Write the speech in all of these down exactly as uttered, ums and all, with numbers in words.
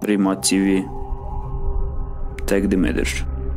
Rimat T V təqdim edir.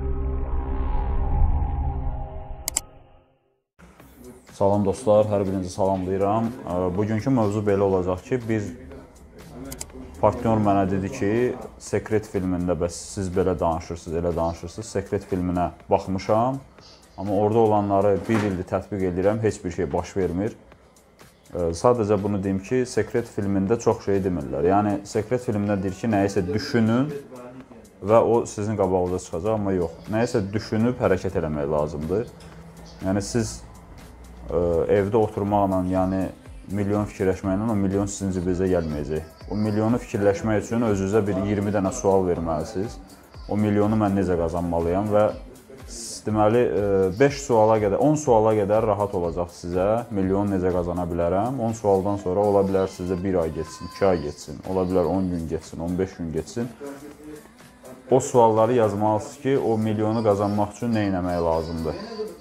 Salam dostlar, hər birinizi salamlayıram. Bugünkü mövzu belə olacaq ki, biz partnyor mənə dedi ki, Sekret filmində bəs siz belə danışırsınız, elə danışırsınız. Sekret filminə baxmışam, amma orada olanları bir ildir tətbiq edirəm, heç bir şey baş vermir. Sadəcə bunu deyim ki, Sekret filmində çox şey demirlər. Yəni, Sekret filmində deyir ki, nəyisə düşünün və o sizin qabağınıza çıxacaq, amma yox. Nəyisə düşünüb hərəkət eləmək lazımdır. Yəni, siz ə, evdə oturmaqla, yəni milyon fikirləşməklə o milyon sizin cibinizə gəlməyəcək. O milyonu fikirləşmək üçün özünüzə bir iyirmi dənə sual verməlisiniz. O milyonu mən necə qazanmalıyam və deməli, beş suala qədər, on suala qədər rahat olacaq sizə, milyon necə qazana bilərəm. on sualdan sonra ola bilər sizə bir ay geçsin, iki ay geçsin, ola bilər on gün geçsin, on beş gün geçsin. O sualları yazmalısınız ki, o milyonu qazanmaq üçün nə etmək lazımdır.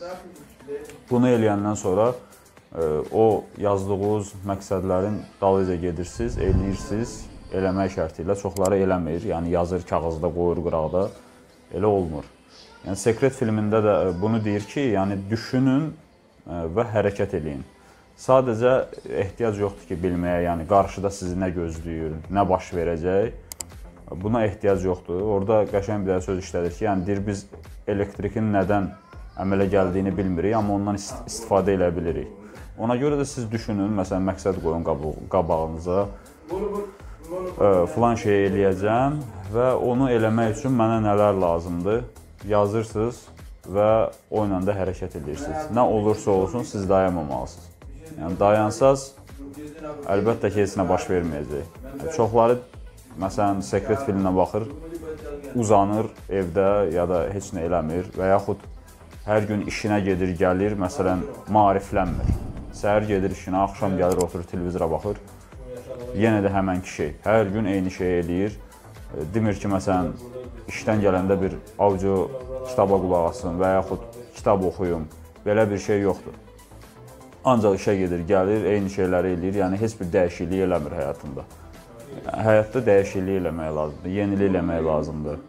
Bunu eləyəndən sonra o yazdığınız məqsədlərin dalınca gedirsiniz, eləyirsiniz, eləmək şərti ilə. Çoxları eləmir, yəni yazır kağızda, qoyur qıraqda, elə olmur. Yəni, Sekret filmində də bunu deyir ki, yəni düşünün və hərəkət eləyin. Sadəcə ehtiyac yoxdur ki, bilməyə, yəni qarşıda sizi nə gözləyir, nə baş verəcək, buna ehtiyac yoxdur. Orada qəşəng bir söz işlədir ki, yəni deyir, biz elektrikin nədən əmələ gəldiyini bilmirik, amma ondan istifadə edə bilirik. Ona görə də siz düşünün, məsələn, məqsəd qoyun qabağınıza, filan şey eləyəcəm və onu eləmək üçün mənə nələr lazımdır. Yazırsınız və o ilə də hərəkət edirsiniz. Nə olursa olsun, siz dayanmamalısınız. Yəni, dayansaz, əlbəttə ki, heç nə baş verməyəcək. Çoxları, məsələn, Sekret filminə baxır, uzanır evdə ya da heç nə eləmir və yaxud hər gün işinə gedir, gəlir, məsələn, maariflənmir. Səhər gedir işinə, axşam gəlir, oturur, televizora baxır. Yenə də həmənki şey. Hər gün eyni şey eləyir. Demir ki, məsələn, işdən gələndə bir audio kitaba qulaq asın və yaxud kitab oxuyum. Belə bir şey yoxdur. Ancaq işə gedir, gəlir, eyni şeyləri eləyir. Yəni, heç bir dəyişiklik eləmir həyatında. Həyatda dəyişiklik eləmək lazımdır, yenilik eləmək lazımdır.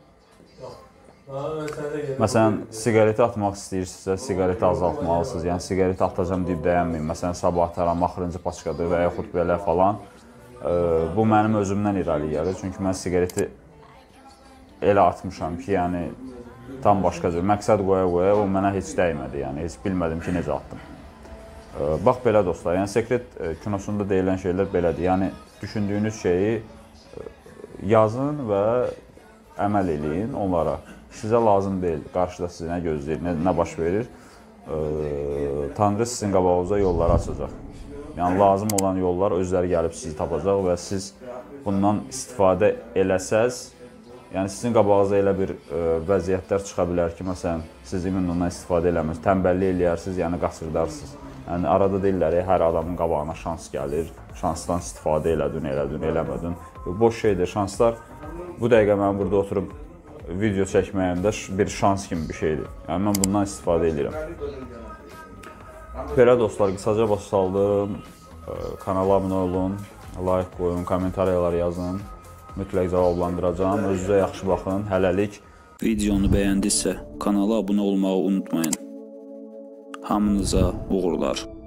Məsələn, siqareti atmaq istəyirsinizsə, siqareti azaltmalısınız. Yəni, siqareti atacam deyib dayanmayın. Məsələn, sabah ataram, axırıncı paçkadır və yaxud belə falan. Bu mənim özümdən irəli gəlir. Çünki mən siqareti elə atmışam ki, yəni tam başqa cür. Məqsəd qoya-qoya o mənə heç dəymədi. Yəni, heç bilmədim ki, necə atdım. Bax, belə dostlar. Yəni, Sekret kinosunda deyilən şeylər belədir. Yəni, düşündüyünüz şeyi yazın və əməl eləyin onlara. Sizə lazım deyil. Qarşıda sizi nə gözləyir, nə, nə baş verir. Tanrı sizin qabağınıza yolları açacaq. Yəni, lazım olan yollar özləri gəlib sizi tapacaq və siz bundan istifadə eləsəz, yəni sizin qabağınıza elə bir ə, vəziyyətlər çıxa bilər ki, məsələn, siz ondan istifadə eləmirsiniz, təmbəllik eləyərsiniz, yəni qaçırdarsınız. Yəni, arada deyirlər, hər adamın qabağına şans gəlir, şansdan istifadə elədin, elədin, eləmədin. Boş şeydir, şanslar bu dəqiqə mən burada oturub video çəkməyimdə bir şans kimi bir şeydir. Yəni, mən bundan istifadə edirəm. Belə dostlar, qısaca baş saldım, kanala abunə olun, like qoyun, kommentariyalar yazın, mütləq cavablandıracağım. Özünüzə yaxşı baxın, hələlik. Videonu bəyəndinizsə, kanala abunə olmağı unutmayın. Hamınıza uğurlar.